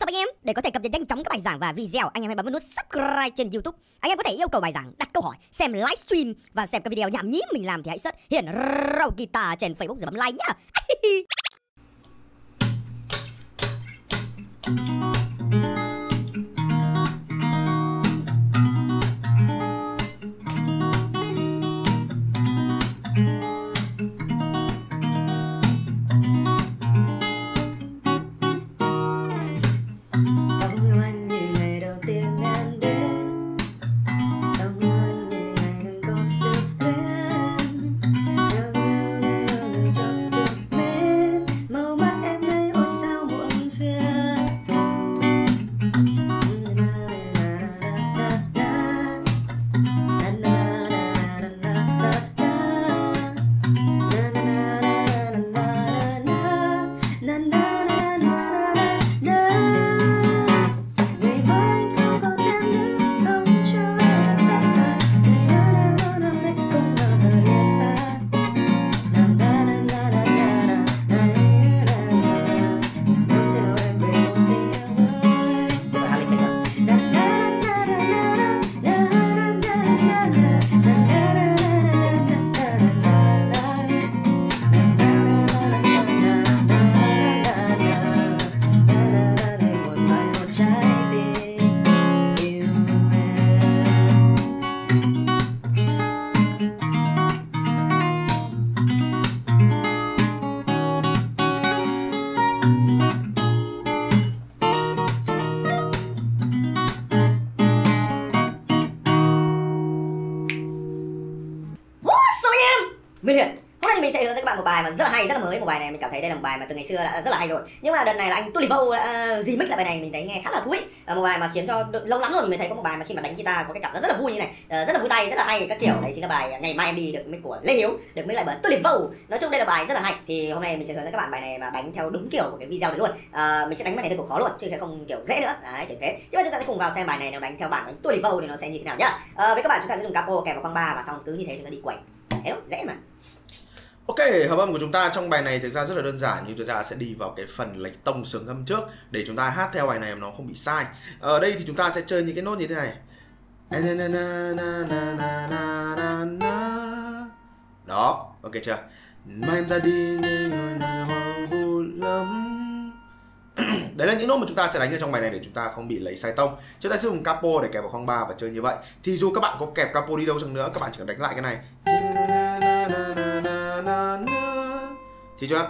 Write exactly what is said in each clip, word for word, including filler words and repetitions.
anh em? Để có thể cập nhật nhanh chóng các bài giảng và video, anh em hãy bấm vào nút subscribe trên YouTube. Anh em có thể yêu cầu bài giảng, đặt câu hỏi, xem livestream và xem các video nhảm nhí mình làm thì hãy search Hiển Râu Guitar trên Facebook rồi bấm like nhá. Mình Hiển, hôm nay thì mình sẽ hướng dẫn các bạn một bài mà rất là hay, rất là mới. Một bài này mình cảm thấy đây là một bài mà từ ngày xưa đã rất là hay rồi. Nhưng mà đợt này là anh Tulivo đã uh, remix lại bài này, mình thấy nghe khá là thú vị. Uh, một bài mà khiến cho lâu lắm rồi mình mới thấy có một bài mà khi mà đánh guitar có cái cảm giác rất là vui như này, uh, rất là vui tay, rất là hay các kiểu. Đấy chính là bài Ngày Mai Em Đi được mix của Lê Hiếu, được mix lại bởi Tulivo. Nói chung đây là bài rất là hay. Thì hôm nay mình sẽ hướng dẫn các bạn bài này mà đánh theo đúng kiểu của cái video này luôn. Uh, mình sẽ đánh bài này theo kiểu khó luôn chứ không kiểu dễ nữa. Đấy, kiểu thế. Nhưng mà chúng ta sẽ cùng vào xem bài này nếu đánh theo bản đánh Tulivo thì nó sẽ như thế nào nhá. Uh, với các bạn chúng ta sẽ dùng capo kèm vào khoang ba và xong cứ như thế chúng ta đi quẩy. Đấy, dễ mà. Ok, hợp âm của chúng ta trong bài này thực ra rất là đơn giản, nhưng chúng ta sẽ đi vào cái phần lệch tông sướng âm trước để chúng ta hát theo bài này mà nó không bị sai. Ở đây thì chúng ta sẽ chơi những cái nốt như thế này. Đó, ok chưa? Mai em ra đi ngồi nào hoang vu lắm. Đấy là những nốt mà chúng ta sẽ đánh ở trong bài này để chúng ta không bị lấy sai tông. Chúng ta sẽ dùng capo để kẹp vào khoang ba và chơi như vậy. Thì dù các bạn có kẹp capo đi đâu chăng nữa, các bạn chỉ cần đánh lại cái này. Thì chưa?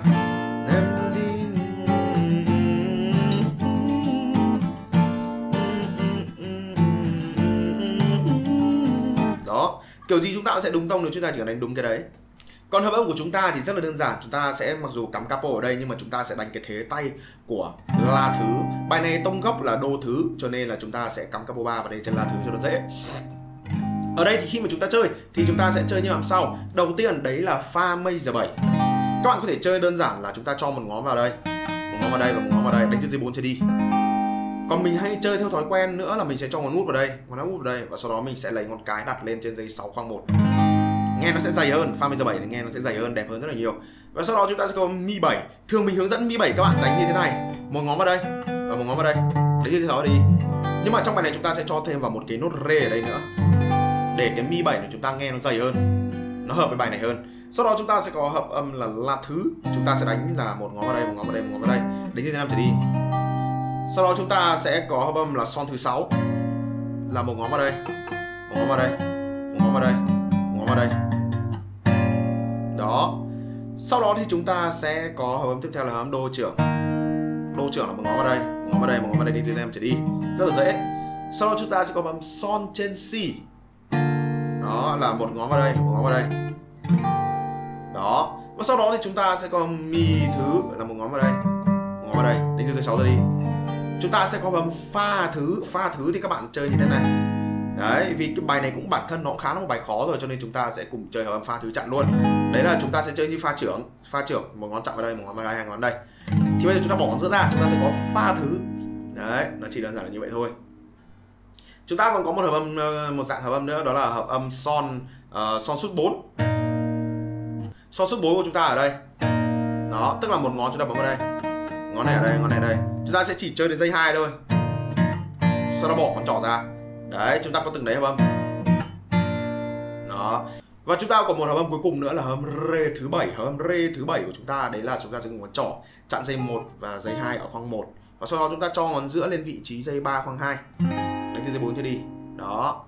Đó, kiểu gì chúng ta cũng sẽ đúng tông nếu chúng ta chỉ cần đánh đúng cái đấy. Còn hợp âm của chúng ta thì rất là đơn giản, chúng ta sẽ mặc dù cắm capo ở đây nhưng mà chúng ta sẽ đánh cái thế tay của la thứ. Bài này tông gốc là đô thứ cho nên là chúng ta sẽ cắm capo ba vào đây trên la thứ cho nó dễ. Ở đây thì khi mà chúng ta chơi thì chúng ta sẽ chơi như làm sau. Đầu tiên đấy là pha mây giờ bảy. Các bạn có thể chơi đơn giản là chúng ta cho một ngón vào đây, một ngón vào đây và một ngón vào đây, đánh từ dưới bốn trở đi. Còn mình hay chơi theo thói quen nữa là mình sẽ cho ngón út vào đây, ngón út vào đây và sau đó mình sẽ lấy ngón cái đặt lên trên dây sáu khoang một. Nghe nó sẽ dày hơn, pha mây giờ bảy này nghe nó sẽ dày hơn, đẹp hơn rất là nhiều. Và sau đó chúng ta sẽ có mi bảy. Thường mình hướng dẫn mi bảy các bạn đánh như thế này, một ngón vào đây và một ngón vào đây, đánh như thế đó đi. Nhưng mà trong bài này chúng ta sẽ cho thêm vào một cái nốt rê ở đây nữa, để cái mi bảy này chúng ta nghe nó dày hơn, nó hợp với bài này hơn. Sau đó chúng ta sẽ có hợp âm là la thứ, chúng ta sẽ đánh là một ngón vào đây, một ngón vào đây, một ngón vào đây, đánh như thế năm trở đi. Sau đó chúng ta sẽ có hợp âm là son thứ sáu, là một ngón vào đây, một ngón vào đây, một ngón vào đây, một ngón vào đây. Đó. Sau đó thì chúng ta sẽ có hợp âm tiếp theo là hợp âm đô trưởng. Đô trưởng là một ngón vào đây, một ngón vào đây, một ngón vào đây, đánh như thế năm trở đi, rất là dễ. Sau đó chúng ta sẽ có hợp âm son trên si. Đó là một ngón vào đây, một ngón vào đây. Đó. Và sau đó thì chúng ta sẽ có mi thứ là một ngón vào đây, một ngón vào đây, đánh từ dưới sáu ra đi. Chúng ta sẽ có bấm pha thứ, pha thứ thì các bạn chơi như thế này. Đấy, vì cái bài này cũng bản thân nó cũng khá là một bài khó rồi cho nên chúng ta sẽ cùng chơi hợp âm pha thứ chặn luôn. Đấy là chúng ta sẽ chơi như pha trưởng, pha trưởng một ngón chặn vào đây, một ngón vào đây, hai ngón đây. Thì bây giờ chúng ta bỏ ngón giữa ra, chúng ta sẽ có pha thứ. Đấy, nó chỉ đơn giản là như vậy thôi. Chúng ta còn có một hợp âm, một dạng hợp âm nữa, đó là hợp âm son uh, son sút bốn. Son sút bốn của chúng ta ở đây. Đó, tức là một ngón chúng ta bấm vào đây, ngón Ngón này ở đây, ngón này ở đây. Chúng ta sẽ chỉ chơi đến dây hai thôi. Sau đó bỏ con trỏ ra. Đấy, chúng ta có từng đấy hợp âm. Đó. Và chúng ta còn một hợp âm cuối cùng nữa là hợp âm rê thứ bảy. Hợp âm rê thứ bảy của chúng ta đấy là chúng ta sẽ dùng ngón trỏ chặn dây một và dây hai ở khoang một. Và sau đó chúng ta cho ngón giữa lên vị trí dây ba khoang hai. Đánh từ dây bốn trở đi. Đó.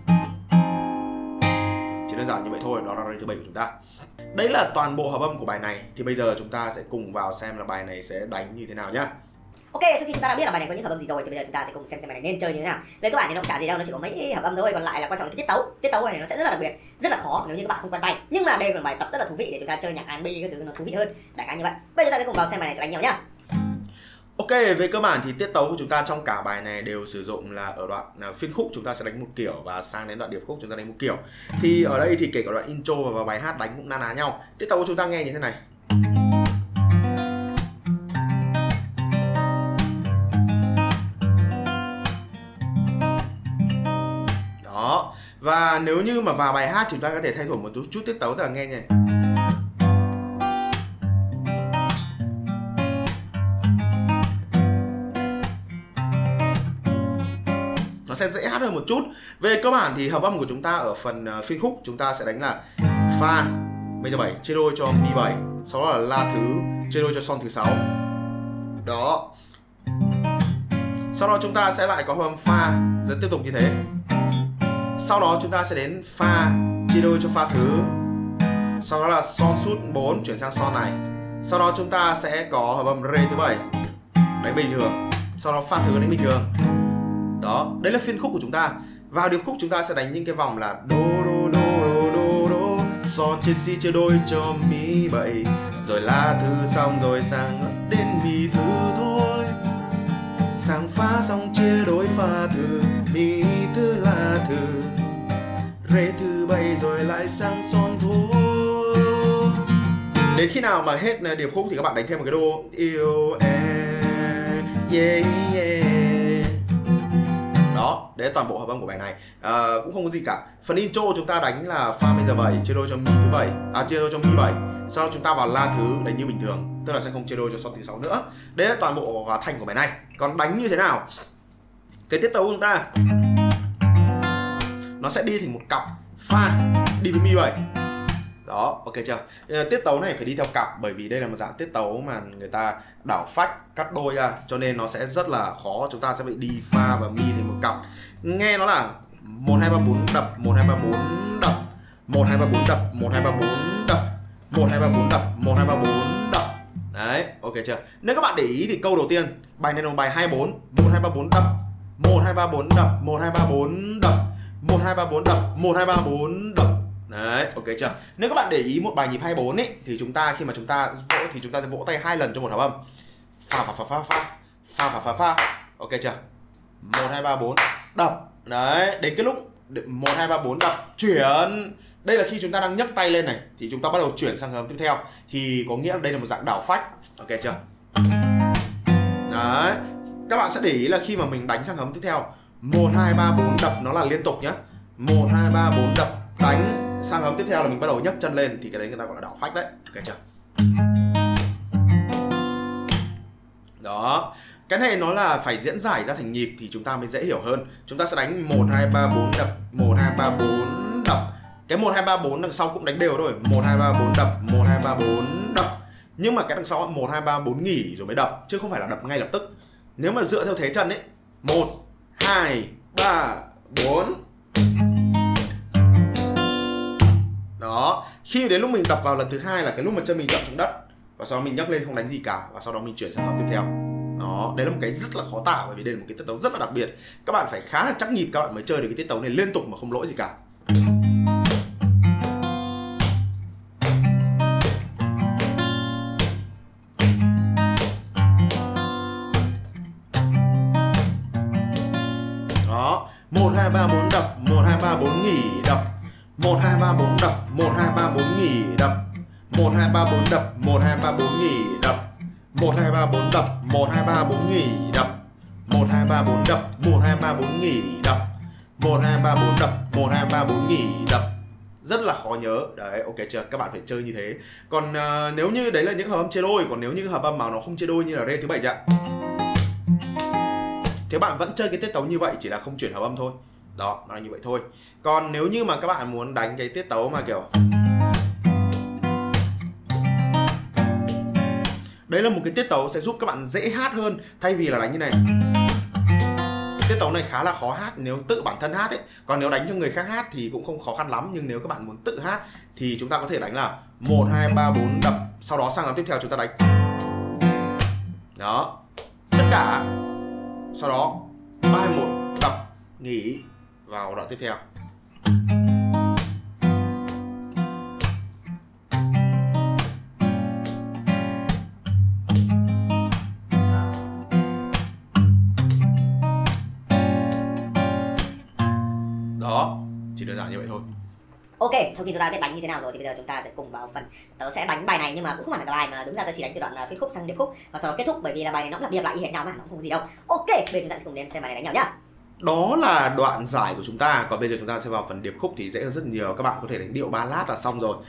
Chỉ đơn giản như vậy thôi, đó là rê thứ bảy của chúng ta. Đấy là toàn bộ hợp âm của bài này. Thì bây giờ chúng ta sẽ cùng vào xem là bài này sẽ đánh như thế nào nhá. Ok, sau khi chúng ta đã biết là bài này có những hợp âm gì rồi thì bây giờ chúng ta sẽ cùng xem xem bài này nên chơi như thế nào. Về cơ bản thì nó cũng chả gì đâu, nó chỉ có mấy hợp âm thôi, còn lại là quan trọng là cái tiết tấu. Tiết tấu này nó sẽ rất là đặc biệt, rất là khó nếu như các bạn không quen tay. Nhưng mà đây là bài tập rất là thú vị để chúng ta chơi nhạc R and B cái thứ nó thú vị hơn. Đại khái như vậy. Bây giờ chúng ta sẽ cùng vào xem bài này sẽ đánh nhau nhá. Ok, về cơ bản thì tiết tấu của chúng ta trong cả bài này đều sử dụng là ở đoạn phiên khúc chúng ta sẽ đánh một kiểu và sang đến đoạn điệp khúc chúng ta đánh một kiểu. Thì ở đây thì kể cả đoạn intro và vào bài hát đánh cũng na ná nhau. Tiết tấu của chúng ta nghe như thế này. Đó. Và nếu như mà vào bài hát chúng ta có thể thay đổi một chút, chút tiết tấu, tức là nghe nhỉ. Nó sẽ dễ hát hơn một chút. Về cơ bản thì hợp âm của chúng ta ở phần phiên khúc chúng ta sẽ đánh là Fa major bảy chia đôi cho Mi bảy, sau đó là La thứ chia đôi cho Son thứ sáu. Đó. Sau đó chúng ta sẽ lại có hợp âm Fa rất tiếp tục như thế. Sau đó chúng ta sẽ đến Fa chia đôi cho Fa thứ. Sau đó là Son sút bốn chuyển sang Son này. Sau đó chúng ta sẽ có hợp âm Rê thứ bảy đánh bình thường. Sau đó Fa thứ đánh bình thường. Đó, đấy là phiên khúc của chúng ta. Vào điệp khúc chúng ta sẽ đánh những cái vòng là Do, Do, Do, Do, Do, Do, Son trên Si chia đôi cho Mi bảy, rồi La thứ xong rồi sang đến Mi thứ thôi, sang Fa xong chia đôi Fa thứ, Mi thứ La thứ, Rê thứ bảy rồi lại sang Son thôi. Đến khi nào mà hết điệp khúc thì các bạn đánh thêm một cái đô yêu em, yeah yeah. Đó, đấy là toàn bộ hợp âm của bài này. À, cũng không có gì cả. Phần intro chúng ta đánh là Fa major bảy chia đôi cho Mi thứ bảy, à chia đôi cho Mi bảy. Sau đó chúng ta vào La thứ đánh như bình thường, tức là sẽ không chia đôi cho Son thứ sáu nữa. Đấy là toàn bộ thành của bài này. Còn đánh như thế nào? Cái tiết tấu của chúng ta nó sẽ đi thành một cặp Fa đi với Mi bảy. Đó, ok chưa? Tiết tấu này phải đi theo cặp bởi vì đây là một dạng tiết tấu mà người ta đảo phách, cắt đôi ra, cho nên nó sẽ rất là khó. Chúng ta sẽ phải đi Fa và Mi thành một cặp. Nghe nó là một hai ba bốn đập, một hai ba bốn đập, một hai ba bốn đập, một hai ba bốn đập, một hai ba bốn đập, một hai ba bốn đập. Đấy, ok chưa? Nếu các bạn để ý thì câu đầu tiên, bài này là bài hai bốn, một hai ba bốn đập, một hai ba bốn đập, một hai ba bốn đập, một hai ba bốn đập, một hai ba bốn đập. Đấy, ok chưa? Nếu các bạn để ý một bài nhịp hai bốn ấy thì chúng ta khi mà chúng ta vỗ thì chúng ta sẽ vỗ tay hai lần cho một hợp âm. Pha pha pha pha pha pha pha pha pha. Ok chưa? một hai ba bốn đập. Đấy, đến cái lúc một hai ba bốn đập chuyển. Đây là khi chúng ta đang nhấc tay lên này thì chúng ta bắt đầu chuyển sang hợp âm tiếp theo thì có nghĩa là đây là một dạng đảo phách. Ok chưa? Đấy. Các bạn sẽ để ý là khi mà mình đánh sang hợp âm tiếp theo, một hai ba bốn đập nó là liên tục nhá. một hai ba bốn đập đánh sang hợp âm tiếp theo là mình bắt đầu nhấc chân lên thì cái đấy người ta gọi là đảo phách đấy. Ok chưa? Đó. Cái này nó là phải diễn giải ra thành nhịp thì chúng ta mới dễ hiểu hơn. Chúng ta sẽ đánh một hai ba bốn đập, một hai ba bốn đập. Cái một hai ba bốn đằng sau cũng đánh đều thôi. một hai ba bốn đập, một hai ba bốn đập. Nhưng mà cái đằng sau một hai ba bốn nghỉ rồi mới đập chứ không phải là đập ngay lập tức. Nếu mà dựa theo thế chân ấy, một hai ba bốn. Đó, khi đến lúc mình đập vào lần thứ hai là cái lúc mà chân mình dậm xuống đất và sau đó mình nhấc lên không đánh gì cả và sau đó mình chuyển sang hợp tiếp theo. Đó, đấy là một cái rất là khó tả bởi vì đây là một cái tiết tấu rất là đặc biệt. Các bạn phải khá là chắc nhịp các bạn mới chơi được cái tiết tấu này liên tục mà không lỗi gì cả. Đó, một hai ba bốn đập, một hai ba bốn nghỉ đập. một hai ba bốn đập, một hai ba bốn nghỉ đập. một hai ba bốn đập, một hai ba bốn nghỉ đập. một hai ba bốn đập, một hai ba bốn nghỉ đập. một hai ba bốn đập, một hai ba bốn nghỉ đập. một hai ba bốn đập, một hai ba bốn nghỉ đập. rất là khó nhớ. Đấy, ok chưa? Các bạn phải chơi như thế. Còn uh, nếu như đấy là những hợp âm chia đôi, còn nếu như hợp âm mà nó không chia đôi như là rê thứ bảy ạ, thế bạn vẫn chơi cái tiết tấu như vậy, chỉ là không chuyển hợp âm thôi. Đó, nó là như vậy thôi. Còn nếu như mà các bạn muốn đánh cái tiết tấu mà kiểu đấy là một cái tiết tấu sẽ giúp các bạn dễ hát hơn thay vì là đánh như này. Tiết tấu này khá là khó hát nếu tự bản thân hát ấy. Còn nếu đánh cho người khác hát thì cũng không khó khăn lắm. Nhưng nếu các bạn muốn tự hát thì chúng ta có thể đánh là một, hai, ba, bốn đập. Sau đó sang đoạn tiếp theo chúng ta đánh. Đó, tất cả. Sau đó ba, hai, một đập, nghỉ vào đoạn tiếp theo. Đó, chỉ đơn giản như vậy thôi. Ok, sau khi chúng ta biết đánh như thế nào rồi thì bây giờ chúng ta sẽ cùng vào phần tớ sẽ đánh bài này, nhưng mà cũng không phải là bài mà đúng ra tớ chỉ đánh từ đoạn phiên khúc sang điệp khúc và sau đó kết thúc, bởi vì là bài này nó lặp đi lặp lại y hệt nhau mà nó không gì đâu. Ok, bây giờ chúng ta sẽ cùng đến xem bài này đánh nhau nhá. Đó là đoạn giải của chúng ta. Còn bây giờ chúng ta sẽ vào phần điệp khúc thì dễ hơn rất nhiều. Các bạn có thể đánh điệu ballad là xong rồi.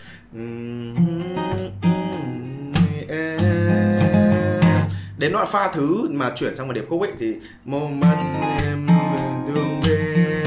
Đến đoạn pha thứ mà chuyển sang một điệp khúc ấy thì moment em đường về.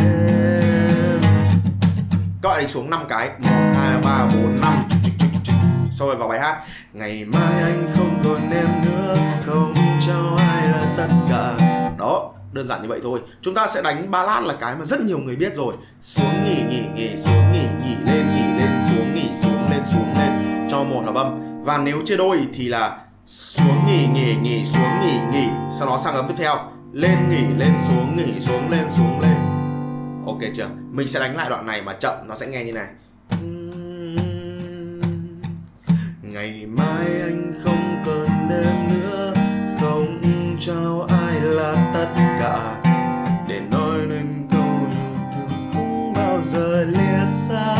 Các bạn đánh xuống năm cái, một, hai, ba, bốn, năm. Sau rồi vào bài hát. Ngày mai anh không còn em nữa, không cho ai là tất cả. Đó, đơn giản như vậy thôi. Chúng ta sẽ đánh ballad là cái mà rất nhiều người biết rồi. Xuống nghỉ nghỉ nghỉ, xuống nghỉ nghỉ lên nghỉ lên, xuống nghỉ xuống lên xuống lên, cho một hợp âm. Và nếu chia đôi thì là xuống nghỉ nghỉ nghỉ, xuống nghỉ nghỉ, sau đó sang hợp tiếp theo, lên nghỉ lên xuống nghỉ xuống lên xuống lên. Ok chưa? Mình sẽ đánh lại đoạn này mà chậm, nó sẽ nghe như này. Ngày mai anh không còn em nữa, không cho ai là tất cả, để nói nên câu yêu thương không bao giờ lìa xa.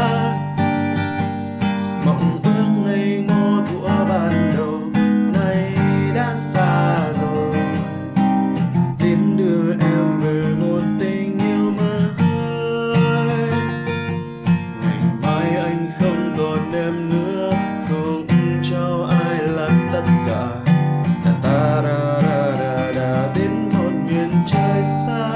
Mộng ước ngây ngô thuở ban đầu nay đã xa rồi, tiến đưa em về một tình yêu mơ hơi. Ngày mai anh không còn em nữa, không cho ai là tất cả, ta ta da da da da đến một miền trời xa.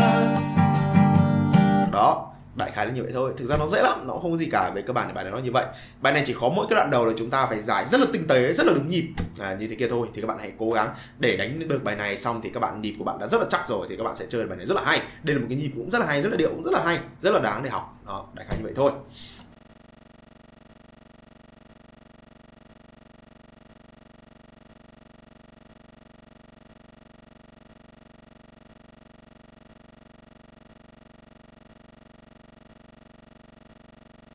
Đó, đại khái là như vậy thôi. Thực ra nó dễ lắm, nó không có gì cả. Về cơ bản thì bài này nó như vậy. Bài này chỉ khó mỗi cái đoạn đầu là chúng ta phải giải rất là tinh tế, rất là đúng nhịp à, như thế kia thôi. Thì các bạn hãy cố gắng để đánh được bài này xong thì các bạn nhịp của bạn đã rất là chắc rồi, thì các bạn sẽ chơi bài này rất là hay. Đây là một cái nhịp cũng rất là hay, rất là điệu cũng rất là hay, rất là đáng để học. Đó, đại khái như vậy thôi.